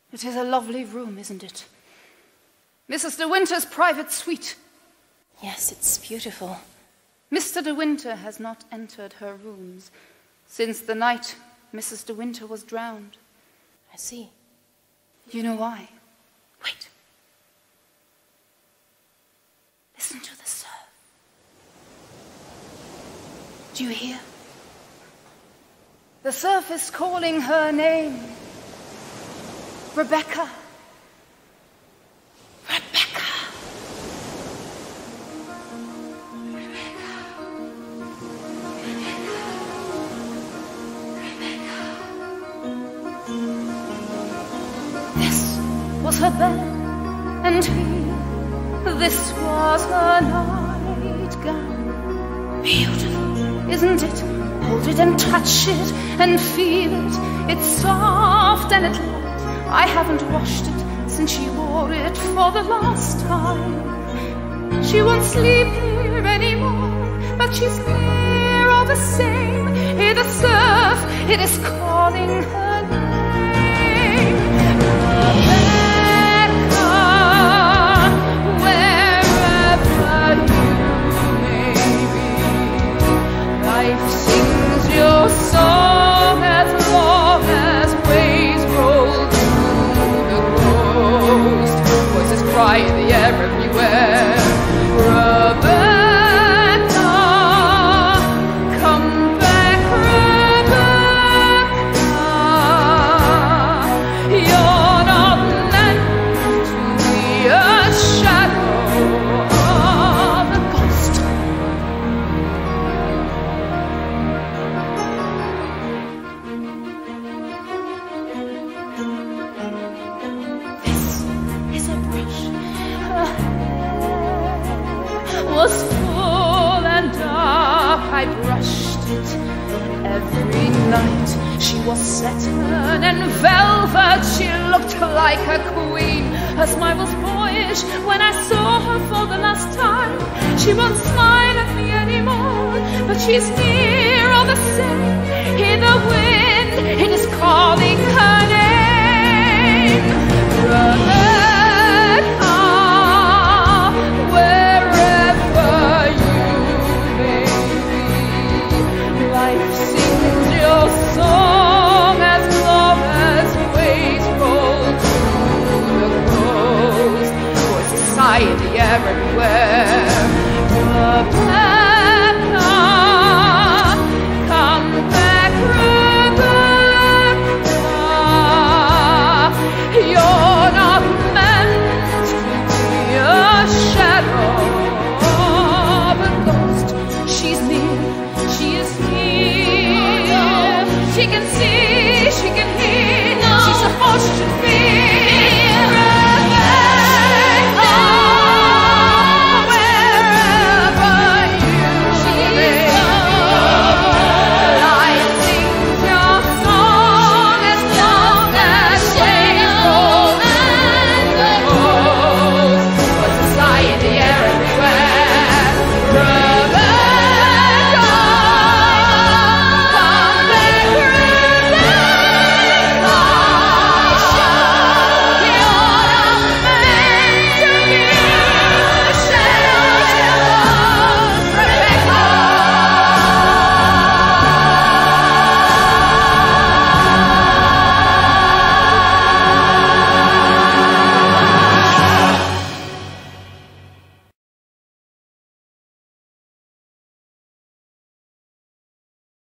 It is a lovely room, isn't it? Mrs. De Winter's private suite. Yes, it's beautiful. Mr. De Winter has not entered her rooms since the night Mrs. De Winter was drowned. I see. You know why? Wait. Listen to the surf. Do you hear? The surf is calling her name. Rebecca. Rebecca. This was her bed, and this was her nightgown. Beautiful, isn't it? Hold it and touch it and feel it. It's soft and it's light. I haven't washed it since she wore it for the last time. She won't sleep here anymore, but she's here all the same. Hear the surf, it is calling her name. Rebecca, wherever you may be, life sings your song as long as waves roll through the coast. Voices cry in the air everywhere. Rebecca, come back, Rebecca. You're not meant to be a shadow of a ghost. This is a brush. Her hair was full and dark. I brushed it every night. She was satin and velvet. She looked like a queen. Her smile was boyish when I saw her for the last time. She won't smile at me anymore, but she's here all the same. Hear the wind, it is calling her name.